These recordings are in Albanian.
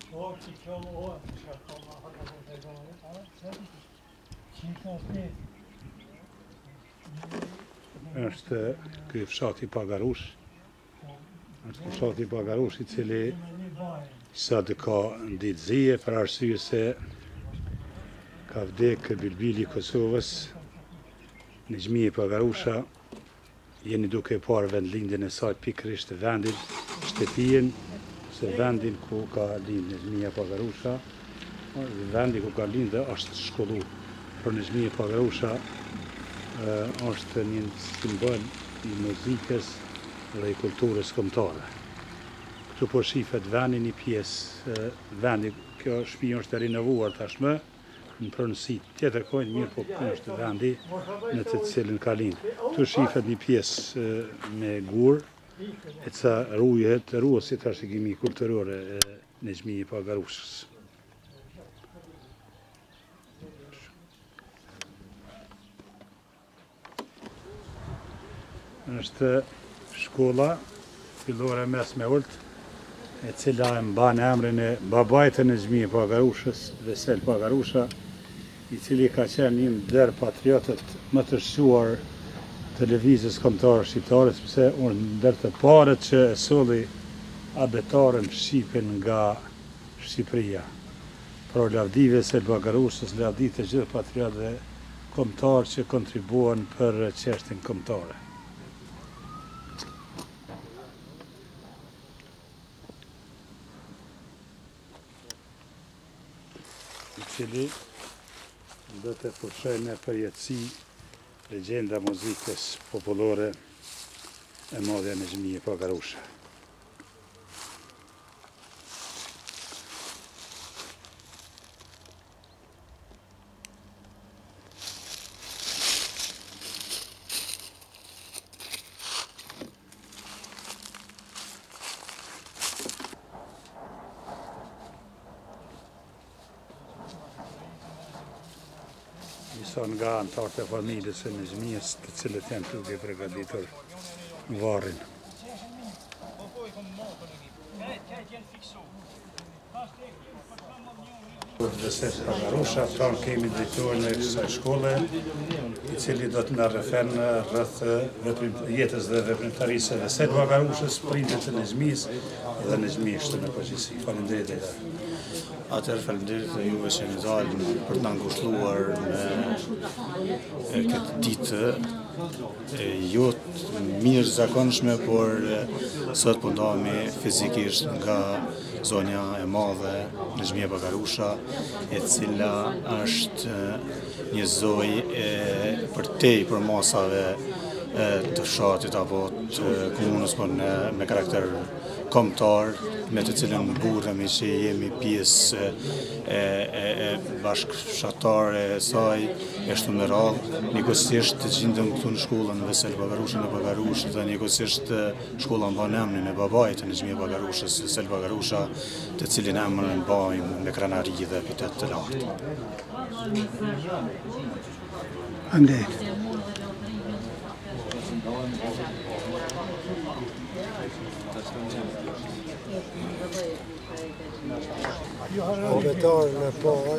Është ky fshati Pagarush. Është fshati Pagarush I cili sot ka ditëzie për arsye se ka vdek Bilbili I Kosovës, Nexhmije Pagarusha, jeni duke parë vendlindjen e saj pikërisht vendin, shtëpinë, se vendin ku ka lind Nexhmija Pagarusha, vendi ku ka lind dhe është shkollu për Nexhmije Pagarusha, është një simbol I muzikës dhe I kulturës kombëtare. Këtu po shifet vendi një pjesë, vendi, kjo shtëpi është e rinovuar tashmë, në pronësi tjetër kohë mirë, po ky është vendi në të cilin ka lind. Këtu shifet një pjesë me gur, e ca ruhet si trashëgimi kulturore e Nexhmije Pagarushës. Është shkolla fillore mesme Ult, e cila e mban emrin e babait të Nexhmije Pagarushës, Vesel Pagarusha, I cili ka qenë një ndër patriotët më të shquar televizës kombëtare shqiptare, sepse unë ndër të parët që e solli abetaren shqipen nga Shqipëria. Pro lavdi Vesel Pagarushës, lavdi të gjithë patriotëve kombëtarë që kontribuan për çështjen kombëtare. I cili do të përshoj me përjetësi legjenda muzikës popullore e madhe e Nexhmije Pagarusha. Njëson nga anëtarët e familjes së Nexhmijës, të cilët janë duke përgatitur varrin. Vesel Pagarusha, pra kemi drejtorin e kësaj shkolle, I cili do të na rrefen rreth jetës dhe veprimtarisë së Vesel Pagarushës, prindit të Nexhmijës dhe Nexhmijës në përgjithësi. Faleminderit. Atëherë faleminderit dhe juve që më dalën për të na ngushëlluar në këtë ditë jo mirë zakonshme, por sot po ndahemi fizikisht nga zonja e madhe Nexhmija Pagarusha, e cila është një zojë përtej për masave të fshatit apo të komunës, por me karakter kombëtar, me të cilën burremi që jemi pjesë e bashkëfshatare e saj, e ashtu me radhë. Njëkohësisht gjendem këtu në shkollën Vesel Pagarushën e Pagarushës, dhe njëkohësisht shkolla mban emrin e babait të Nexhmije Pagarushës, Vesel Pagarusha, të cilin emrin mbajmë me krenari dhe epitet të lartë. Abetaren e parë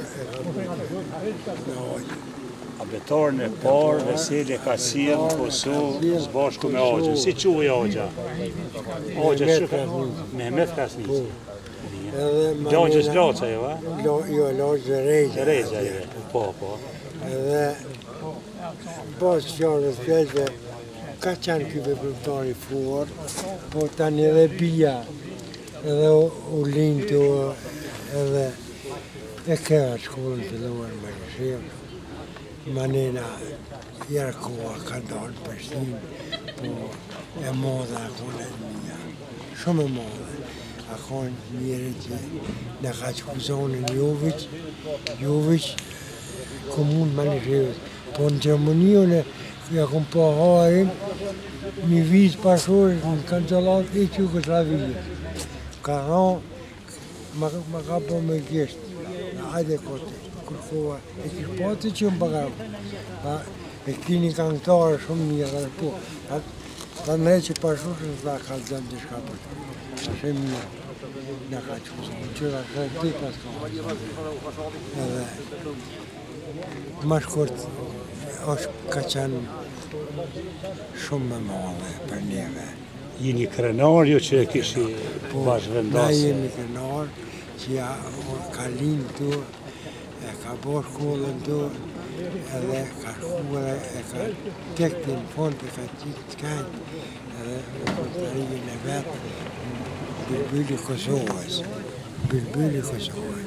Abetaren e parë Veseli ka sjell në Kosovë së bashku me Axhën. Si quhej Axha? Axha Mehmet Krasniqi. Lagjës Laca, jo, a? Jo, Lagjë Rejgja. Po. Edhe pas qarës fjallë, ka qenë ky veprimtar I fort, po tani edhe bia, edhe u lindu, edhe e këra shkollën të luar më rëshim. Manena Jarkova ka dalë për shtim, po e modha akon e mija, shumë e modha. Akon njëri që në ka që kuzonin Jovic, komunë më rëshim. Po në Gjermanione, ja kom pa hajin, një vizë pashorit në kancelat e Jugoslavije. Ka thonë, ma ka po me gjeshtë, hajde kote, kërkova, e kërë pati që më pagaru. E kini këngëtarë shumë një dhe po, ta në që pashorit dhe ka zëmë të shka për të. Ashe mirë. në ka qyra këtë pas ka. Edhe më shkurt ka qenë shumë më madhe për neve. Jeni krenar ju që kishi bashkëvendasje? Na jemi krenar që ka linë tu, e ka bo shkollën tu, edhe ka shkuar e ka tekti në fond e ka qitë të kajtë, edhe në kontrarijin e vetë, Bilbili Kosovës. Bilbili Kosovës.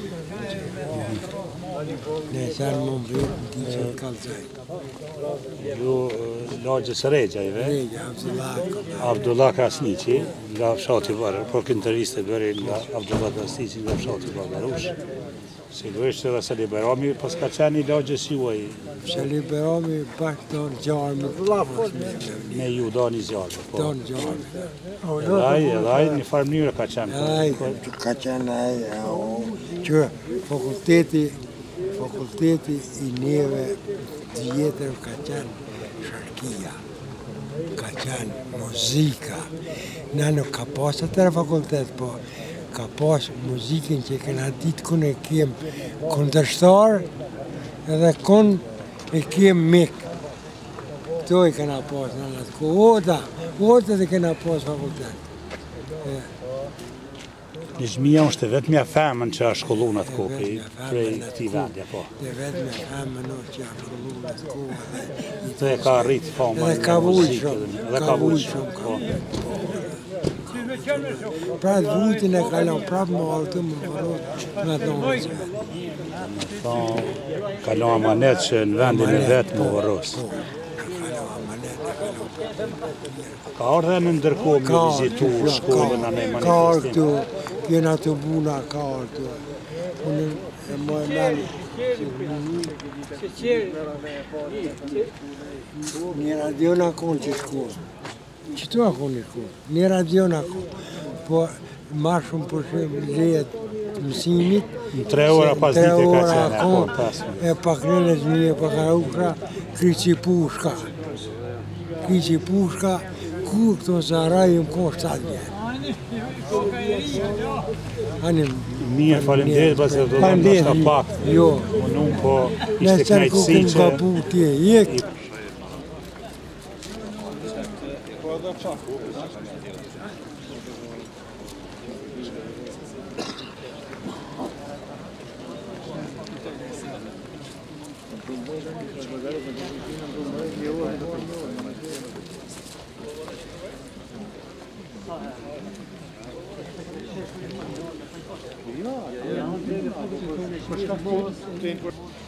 Ne qanë më mbërë në ti që të kalëzaj. Ju lagjës Regjajve? Regja, Abdullah Krasniqi, nga fshati Varë, por këtë interviste bëri nga Abdullah Krasniqi nga fshati Bagarush. Sigurisht edhe Sali Berami pas ka qenë i lagjës juaj. Sali Berami bashkë tonë gjarëmit. Me ju do një zjarë. Tonë gjarëmit. Edhe aj një farë mënyrë ka qenë. Ka qenë aj që fakulteti i neve tjetër ka qenë sharkia, ka qenë muzika. Ne nuk ka pas atër fakultet, po ka pas muzikin që këna ditë kun e kem kundërshtar edhe kun e kem mik. To i këna pas në atë ku, ota dhe këna pas fakultet. Në Zhmija është e vetëmja femën që a shkollu në atë kohë prej këti vendja, po. Dhe vetëmja femën që a shkollu në atë kohë. Dhe ka rritë fama dhe ka vujë shumë. Dhe ka vujë shumë, po. Pra të vujtin e kalon prapë më altë më varot në atë nëmë. Kalon amanet që në vendin e vetë më varros. Ka ardhe në ndërkohë me vizitu shkollën anë e manifestim? Ka ardhë këtu, kjena të buna ka ardhë këtu. Unë e më e meni. Një radion akon që shkollë. Qëtu akon një shkollë? Një radion akon. Po ma shumë për shumë lejet mësimit. Në 3 ora pas dite ka qenë akon. E pak nënë e zmije për Karaukra, Kriqi Pushka. Kriqi Pushka, kur këto zaraj më konë 7 vjetë. Mirë, falemderit, pas e do të nështë pak. Jo. Unë po ishte knajtësi që... Ja,